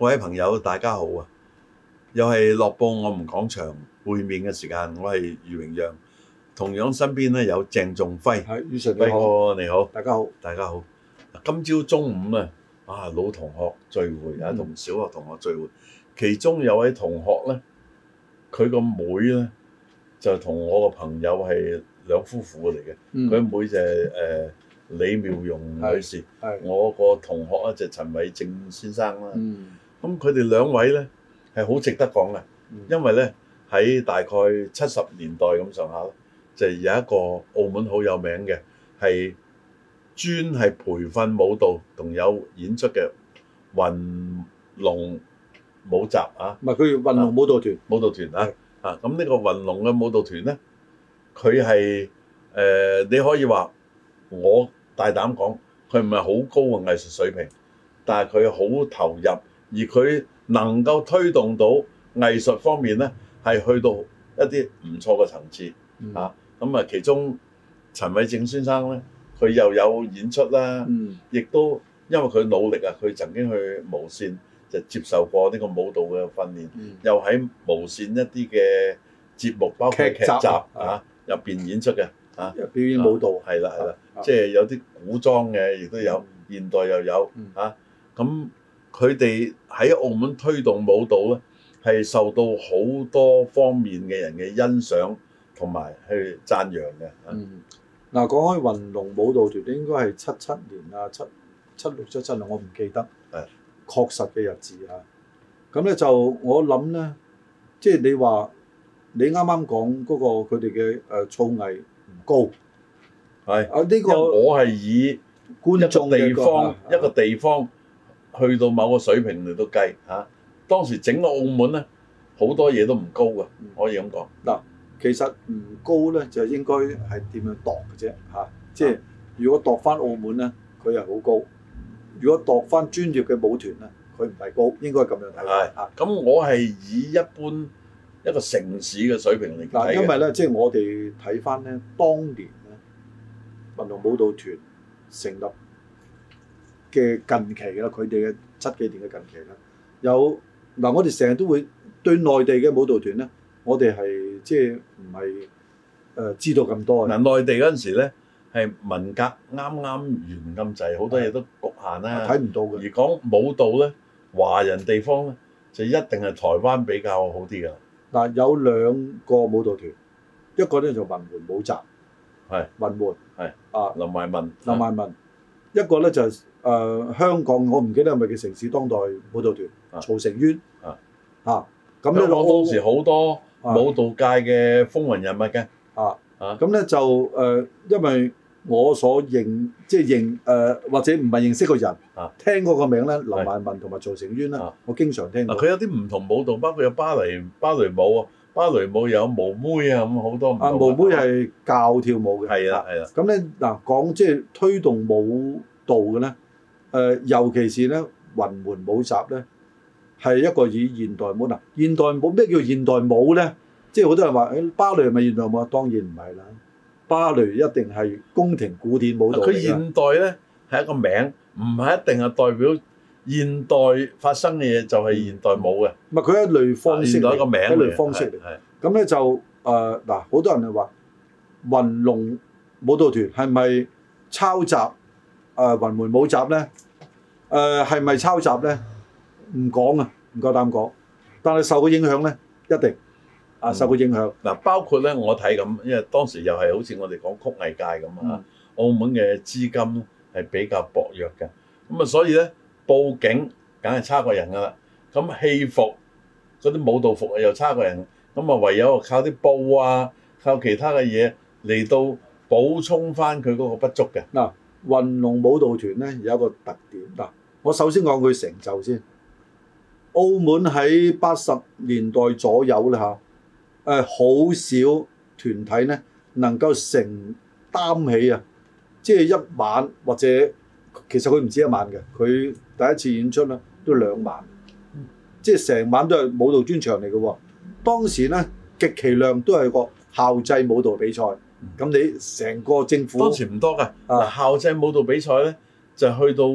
各位朋友，大家好啊！又係樂報我們講場會面嘅時間，我係余榮陽，同樣身邊咧有鄭仲輝。 係，余 Sir 你輝好， 哥你好， 大家好。 大家好。今朝中午啊，老同學聚會啊，同小學同學聚會，其中有位同學咧，佢個妹咧就同我個朋友係兩夫婦嚟嘅，佢妹就係李妙容女士，我個同學咧就陳偉正先生啦。咁佢哋兩位咧係好值得講嘅，因為咧喺大概70年代咁上下，就有一個澳門好有名嘅係專係培訓舞蹈同有演出嘅雲龍舞集啊， 唔係佢雲龍舞蹈團， 舞蹈團啊，咁呢個雲龍嘅舞蹈團咧，佢係你可以話我大膽講，佢唔係好高嘅藝術水平，但係佢好投入，而佢能夠推動到藝術方面咧，係去到一啲唔錯嘅層次啊。咁啊，其中陳偉正先生咧，佢又有演出啦，亦都因為佢努力啊，佢曾經去無線就接受過呢個舞蹈嘅訓練，又喺無線一啲嘅節目，包括劇集入邊演出嘅表演舞蹈係啦，即係有啲古裝嘅，亦都有現代又有咁佢哋喺澳門推動舞蹈咧，係受到好多方面嘅人嘅欣賞同埋去讚揚嘅。 嗱，講開雲龍舞蹈團，應該係77年啊，76、77年，我唔記得確實嘅日子啊。咁咧就我諗咧，即係你話你啱啱講嗰個佢哋嘅造詣唔高，呢個我係以觀眾一個地方去到某個水平嚟到計嚇。當時整個澳門咧好多嘢都唔高嘅，可以咁講。 嗱，其實唔高咧就應該係點樣度嘅啫嚇。即係如果度翻澳門咧，佢係好高；如果度翻專業嘅舞團咧，佢唔係高，應該咁樣睇。 係咁，我係以一般一個城市嘅水平嚟睇。 因為咧，即係我哋睇翻咧，當年咧雲龍舞蹈團成立嘅近期啦，佢哋嘅70幾年嘅近期啦，有嗱，我哋成日都會對內地嘅舞蹈團咧，我哋係即係唔係知道咁多嘅。 內地嗰陣時咧係文革啱啱完咁滯，好多嘢都局限啦， 睇唔到嘅。 而講舞蹈咧，華人地方咧就一定係台灣比較好啲㗎。 嗱，有2個舞蹈團，一個咧就雲門舞集，雲門林懷民，一個咧就香港，我唔記得係咪叫城市當代舞蹈團，曹成淵咁咧， 我當時好多舞蹈界嘅風雲人物嘅咁咧就因為我所認或者唔係認識個人，聽過個名咧，林懷民同埋曹成淵啦，我經常聽到。 佢有啲唔同舞蹈，包括有芭蕾舞啊，芭蕾舞有毛妹啊，咁好多唔同。 毛妹係教跳舞嘅。係啦。咁咧嗱，講即係推動舞蹈嘅咧，尤其是咧雲門舞集咧，係一個以現代舞現代舞，咩叫現代舞咧？即係好多人話芭蕾係咪現代舞？當然唔係啦，芭蕾一定係宮廷古典舞蹈嚟嘅。佢現代咧係一個名，唔係一定係代表現代發生嘅嘢就係現代舞嘅。 唔係佢一類方式嚟， 一個名一類方式嚟。咁咧就嗱，好多人就話雲龍舞蹈團係咪抄襲雲門舞集咧？係咪抄襲咧？唔講啊，唔夠膽講。但係受嘅影響咧，一定受嘅影響。 嗱，包括咧我睇咁，因為當時又係好似我哋講曲藝界咁澳門嘅資金係比較薄弱嘅，咁啊所以咧佈景梗係差過人㗎啦。咁戲服嗰啲舞蹈服又差過人，咁啊唯有靠啲布啊，靠其他嘅嘢嚟到補充翻佢嗰個不足嘅。 嗱，雲龍舞蹈團咧有一個特點。嗱，我首先講佢成就先。澳門喺80年代左右啦好少團體咧能夠承擔起即係1晚或者其實佢唔止1晚嘅，佢第一次演出咧都2晚，即係成晚都係舞蹈專場嚟嘅喎。當時咧極其量都係個校際舞蹈比賽，咁你成個政府當時唔多㗎。校際舞蹈比賽咧就去到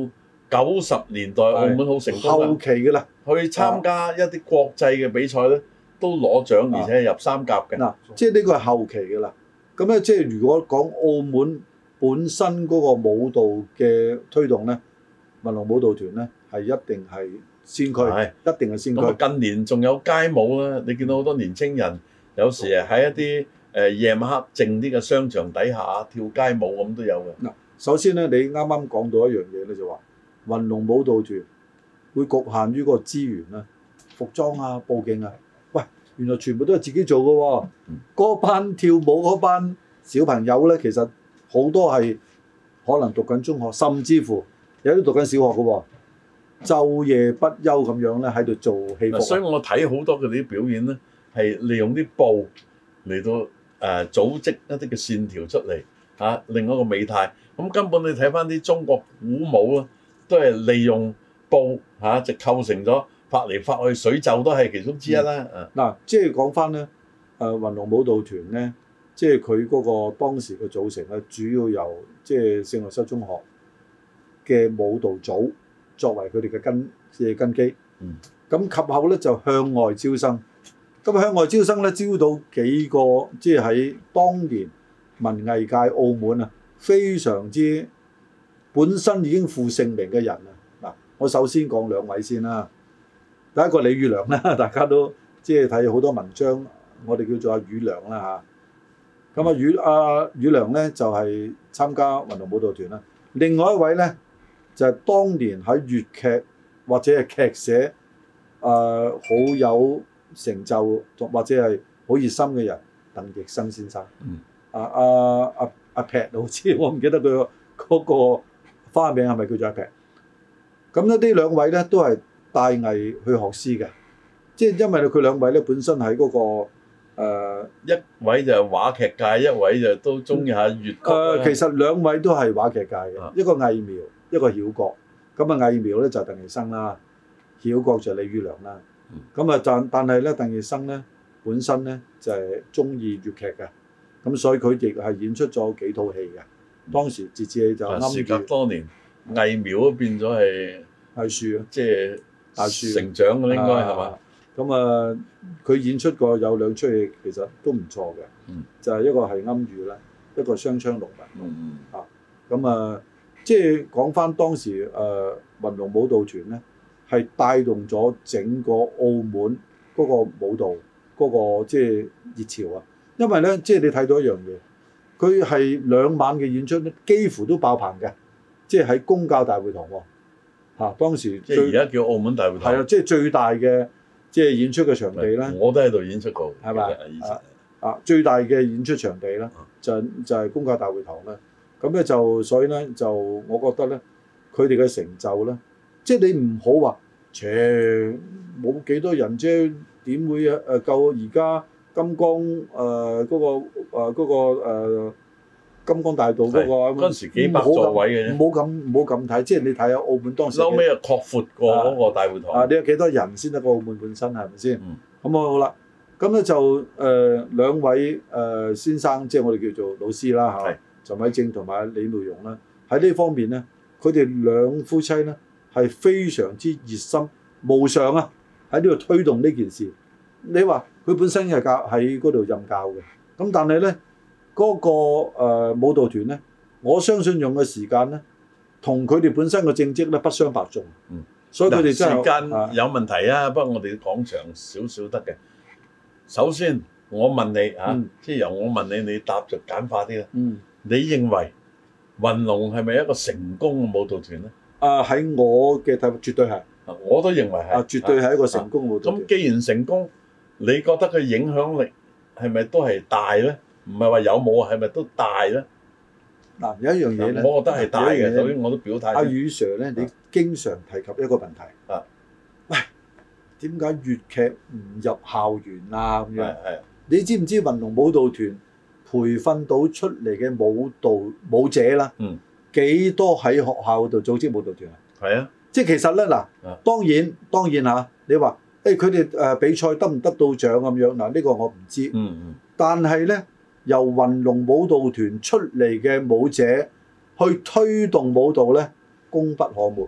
90年代澳門好成功後啊， 期嘅啦。 去參加一啲國際嘅比賽咧，都攞獎，而且係入三甲嘅。 嗱，即係呢個係後期嘅啦。咁咧，即係如果講澳門本身嗰個舞蹈嘅推動咧，文龍舞蹈團咧係一定係先驅， 係一定係先驅。 咁啊，近年仲有街舞啦，你見到好多年青人有時喺一啲夜晚黑靜啲嘅商場底下跳街舞咁都有嘅。 嗱，首先咧，你啱啱講到一樣嘢咧，就話雲龍舞蹈團會局限於嗰個資源啦、服裝啊、佈景啊。喂，原來全部都係自己做嘅喎。嗰班跳舞嗰班小朋友咧，其實好多係可能讀緊中學，甚至乎有啲讀緊小學嘅喎，晝夜不休咁樣咧喺度做戲服啊。 所以我睇好多佢哋啲表演咧，係利用啲布嚟到組織一啲嘅線條出嚟另外一個美態。咁根本你睇翻啲中國古舞啊，都係利用布就構成咗發嚟發去，水袖都係其中之一啦。 嗱，即係講翻咧，雲龍舞蹈團咧，即係佢嗰個當時嘅組成咧，主要由即係聖若瑟中學嘅舞蹈組作為佢哋嘅根基。咁及後咧就向外招生。咁向外招生咧，招到幾個即係喺當年文藝界澳門啊，非常之本身已經負盛名嘅人啊。嗱，我首先講兩位先啦。第一個李宇良啦，大家都即係睇好多文章，我哋叫做阿宇良啦嚇。咁阿宇良咧就係參加雲龍舞蹈團啦。另外一位咧就係當年喺粵劇或者係劇社好有成就或者係好熱心嘅人，鄧奕生先生。阿劈好似我唔記得佢嗰個花名係咪叫做阿劈。咁咧呢兩位咧都係帶藝去學師嘅，即係因為佢兩位咧本身喺嗰個一位就係話劇界，一位就都中意下粵曲啦。 其實兩位都係話劇界嘅，一個藝苗，一個曉角。咁啊藝苗咧就係鄧奕生啦，曉角就係李宇良啦。咁啊但係咧鄧奕生咧本身咧就係中意粵劇嘅，咁所以佢亦係演出咗幾套戲嘅。當時節節戲就啱住。 時隔多年，藝苗都變咗係大樹啊， 即係大樹成長嘅應該係嘛？ 咁佢演出過有兩出戲，其實都唔錯嘅。就係一個係庵遇啦，一個雙槍龍文。咁即係講翻當時雲龍舞蹈團咧，係帶動咗整個澳門嗰個舞蹈嗰個即係熱潮啊！因為咧，即係你睇到一樣嘢，佢係2晚嘅演出咧，幾乎都爆棚嘅，即係喺公教大會堂喎。當時即係而家叫澳門大會堂。 係啊，即係最大嘅即係演出嘅場地咧。 我都喺度演出過， 係咪？最大嘅演出場地咧，就係公教大會堂啦。咁咧所以咧就我覺得咧，佢哋嘅成就咧，即係你唔好話，冇幾多人啫，點會夠而家金光嗰個金光大道嗰個嗰陣時幾百座位嘅啫。 唔好咁睇，即係你睇下澳門當時。 後尾又擴闊過嗰個大會堂。 你有幾多人先得個澳門本身係咪先？咁好啦，咁咧就兩位先生，即係我哋叫做老師啦嚇。陳偉正同埋李妙容啦，喺呢方面咧，佢哋兩夫妻咧係非常之熱心無償啊，喺呢度推動呢件事。你話佢本身係喺嗰度任教嘅，咁但係咧嗰個舞蹈團咧，我相信用嘅時間咧，同佢哋本身嘅正職咧不相伯仲。所以佢哋真係時間有問題啊，不過我哋講長少少得嘅。首先我問你即係由我問你，你答就簡化啲啦。你認為雲龍係咪一個成功嘅舞蹈團咧？ 喺我嘅睇法，絕對係。 我都認為係。 絕對係一個成功嘅舞蹈團。 咁既然成功，你覺得佢影響力係咪都係大咧？唔係話有冇係咪都大咧？ 嗱，有一樣嘢咧， 我覺得係大嘅。首先我都表態。 阿宇 Sir 咧，你經常提及一個問題。喂，點解粵劇唔入校園啊？咁樣。你知唔知雲龍舞蹈團培訓到出嚟嘅舞者啦，幾多喺學校度組織舞蹈團啊？ 係啊， 即係其實咧嗱，當然嚇，你話佢哋比賽得唔得到獎咁樣嗱？呢個我唔知。但係咧，由雲龍舞蹈團出嚟嘅舞者去推動舞蹈咧，功不可沒。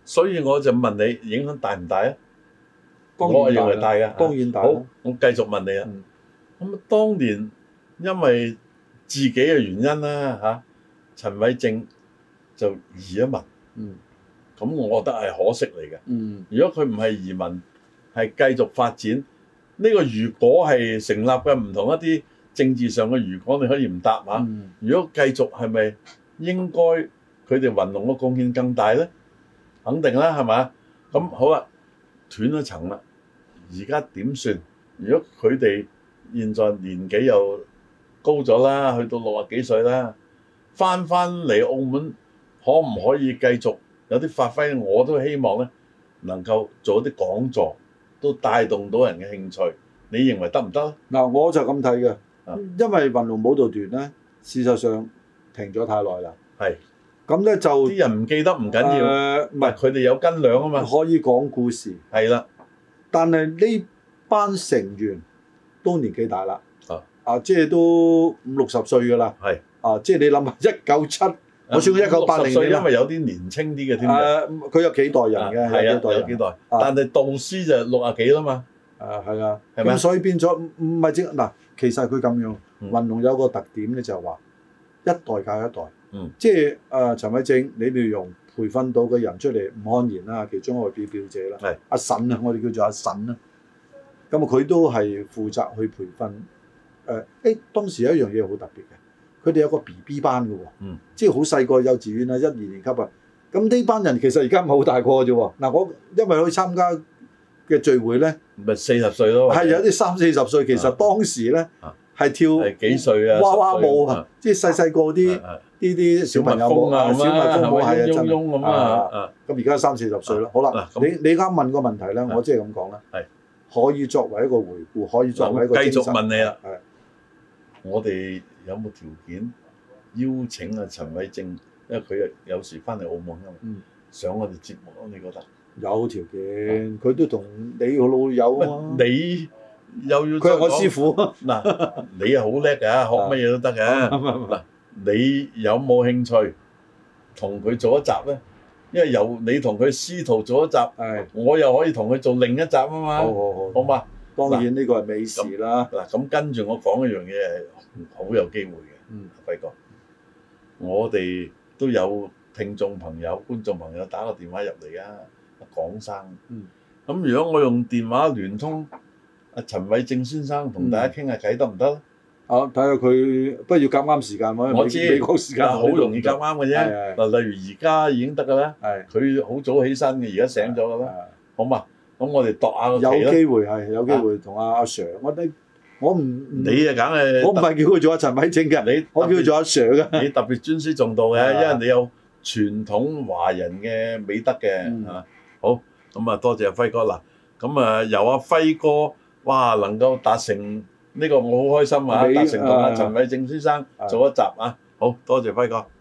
所以我就問你影響大唔大啊？ 當我係認為然大啦， 大嘅。 當然大好啦。， 我繼續問你啦。 嗯咁當年因為自己嘅原因啦陳偉正就移咗民， 嗯咁我覺得係可惜嚟嘅。 嗯如果佢唔係移民，係繼續發展，呢個如果係成立嘅，唔同一啲政治上嘅如果，你可以唔答嚇。 嗯如果繼續係咪應該佢哋雲龍嘅貢獻更大咧？肯定啦，係嘛？咁好啦，斷咗層啦，而家點算？如果佢哋現在年紀又高咗啦，去到60幾歲啦，翻嚟澳門，可唔可以繼續有啲發揮？我都希望咧能夠做一啲講座，都帶動到人嘅興趣。你認為得唔得咧？ 嗱，我就咁睇嘅啊， 因為雲龍舞蹈團咧，事實上停咗太耐啦。 係咁咧就啲人唔記得唔緊要， 唔係佢哋有斤兩啊嘛。 可以講故事， 係啦， 但係呢班成員都年紀大啦，即係都50-60歲㗎啦。 係即係你諗下197，我算1980 60歲， 年啦因為有啲年青啲嘅添嘅。 佢有幾代人嘅， 係啊， 有幾代人有幾代，但係導師就60幾啦嘛。 係啊， 係咪咁所以變咗唔係正嗱，其實佢咁樣， 嗯雲龍有個特點咧，就係話一代教一代， 嗯即係陳偉正、李妙容培訓到嘅人出嚟，吳漢賢啦，其中一個表姐啦， 係阿嬸啊，我哋叫做阿嬸啦，咁啊佢都係負責去培訓當時有一樣嘢好特別嘅，佢哋有個 BB 班嘅喎，即係好細個幼稚園啊，1、2年級啊，咁呢班人其實而家唔係好大個啫喎，嗱我因為去參加嘅聚會咧， 咪40歲咯。 係有啲30-40歲，其實當時咧係跳係幾歲啊？ 娃娃舞 10歲即係細個啲小朋友舞小蜜蜂啊小蜜蜂舞係啊，真係咪嗡嗡咁啊？ 咁而家30-40歲啦，好啦， 嗱咁你啱問個問題咧，我即係咁講啦，可以作為一個回顧，可以作為一個繼續精神問你啦。 係我哋有冇條件邀請啊陳偉正？因為佢有時翻嚟澳門㗎嘛，上我哋節目咯，你覺得？ 有條件，佢都同你個老友啊， 你又要佢係我師傅。 嗱，你又好叻㗎，學乜嘢都得嘅。嗱，你有冇興趣同佢做一集咧？因為由你同佢師徒做一集，我又可以同佢做另一集啊嘛。好嘛？ 當然呢個係美事啦。 嗱，咁跟住我講一樣嘢係好有機會嘅，輝哥。我哋都有聽眾朋友、觀眾朋友打個電話入嚟啊，講生。咁如果我用電話聯通阿陳偉正先生同大家傾下偈得唔得咧？ 睇下佢，不過要夾啱時間喎。 我知美國時間好容易夾啱嘅啫。嗱，例如而家已經得㗎啦。佢好早起身嘅，而家醒咗㗎啦。好嘛？咁我哋度下個期啦。 有機會係有機會同阿 Sir，我唔你啊，梗係我唔係叫佢做阿陳偉正嘅，我叫佢做阿 Sir 嘅。 你特別尊師重道嘅，因為你有傳統華人嘅美德嘅，係嘛？好，咁啊多謝阿輝哥啦。咁啊由阿輝哥，哇能夠達成呢個我好開心啊！達成同阿陳偉正先生做一集啊，好多謝輝哥。